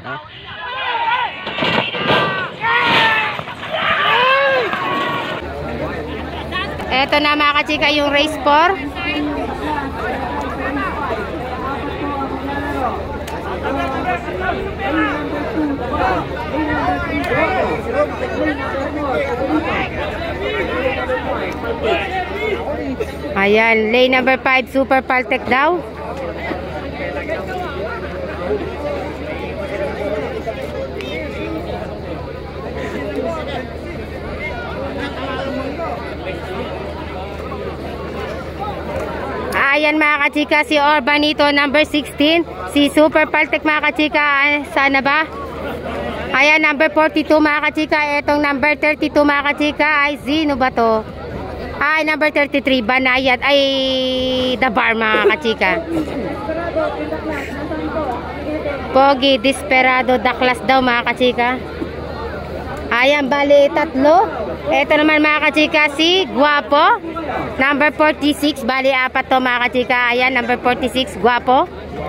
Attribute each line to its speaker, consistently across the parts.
Speaker 1: No?
Speaker 2: Eto na mga kachika yung race 4. Ayan, lane number 5, Super Paltec daw. Ayan mga kachika, si Orbanito number 16, si Super Paltec mga kachika, sana ba? Ayan, number 42 mga kachika, etong number 32 mga kachika, ay sino ba to? Ay, number 33, Banayad, ay The Bar mga kachika. Pogi, Desperado, Daklas daw mga kachika. Ayan, bali tatlo. Ito naman mga kachika, si Guapo, number 46, bali 4 to mga kachika. Ayan, number 46, Guapo.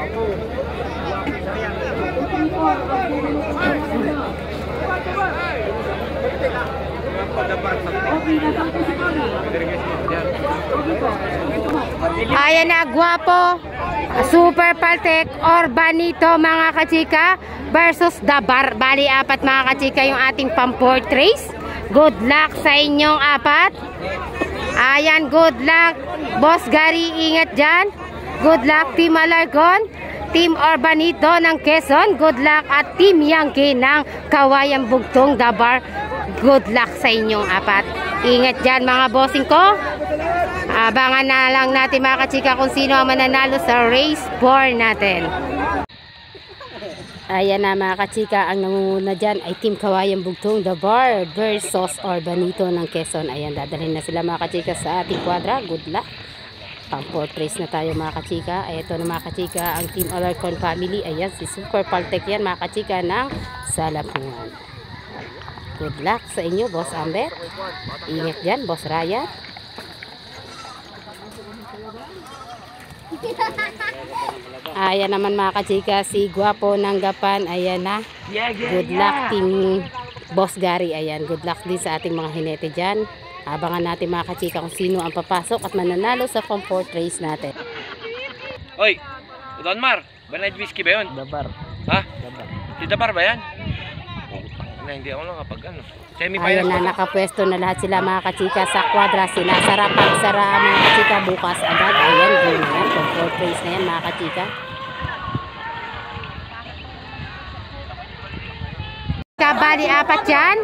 Speaker 2: Ayan na, Guapo, Super Paltec, Orbanito mga kachika versus The Bar. Bali 4 mga kachika yung ating pang-4th race. Good luck sa inyong 4. Ayan, good luck Boss Gary, ingat dyan. Good luck Team Alarcon, Team Orbanito ng Quezon, good luck. At Team Yankee ng Kawayan Bugtong The Bar, good luck sa inyong 4. Ingat dyan mga bossing ko. Abangan na lang natin mga kachika kung sino ang mananalo sa race 4 natin. Ayan na mga kachika, ang nangunguna dyan ay Team Kawayan Bugtong The Bar versus Orbanito ng Quezon. Ayan, dadalhin na sila mga kachika sa ating kwadra. Good luck. Pang 4th race na tayo mga kachika. Ito na mga kachika ang Team Alarcon family. Ayan, si Super Paltec yan mga kachika ng Salapungan. Good luck sa inyo, Boss Amber. Ingat dyan, Boss Ryan. Ayan naman mga kachika, si Guapo ng Gapan. Ayan na. Good luck Team Boss Gary. Ayan, good luck din sa ating mga hinete dyan. Abangan natin mga kachika kung sino ang papasok at mananalo sa pang-4th race natin.
Speaker 1: Oy, Don Mar, Banayad Whiskey ba yun?
Speaker 3: Dabar.
Speaker 1: Ha?
Speaker 3: Dabar.
Speaker 1: Si Dabar ba yan? Hindi ako lang kapag ano.
Speaker 2: Ayan na, nakapwesto na lahat sila mga kachika sa kwadra. Sinasara pagsara mga kachika bukas agad. Ayan, gawin na yan. Pang-4th race na yan mga kachika. Bali 4 yan.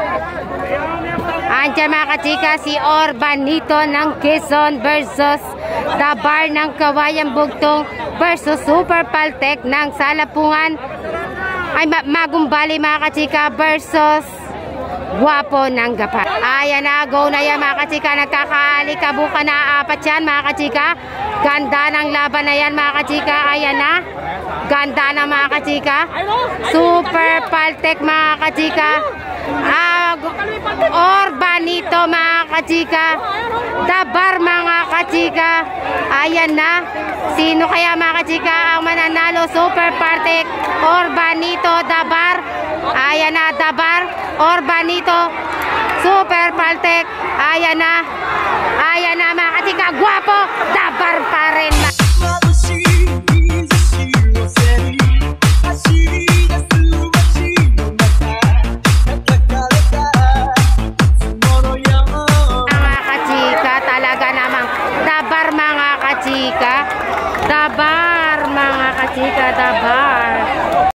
Speaker 2: Andiyan mga kachika, si Orbanito ng Quezon versus The Bar ng Kawayan Bugtong versus Super Paltec ng Salapungan. Ay, Magumbali mga kachika versus Guapo ng Gapan. Ayan na, go na yan mga kachika. Nagkakaalikabukan na 4 yan mga kachika. Ganda ng laban na yan mga kachika. Ayan na, ganda na mga kachika. Super Paltec mga kachika. Orbanito mga kachika. The Bar mga kachika. Ayan na, sino kaya mga kachika ang mananalo? Super Paltec, Orbanito, The Bar. Ayan na, The Bar, Orbanito, Super Paltec. Ayan na mga kachika. Guapo, The Bar pa rin. Dabar mga kachika, dabar.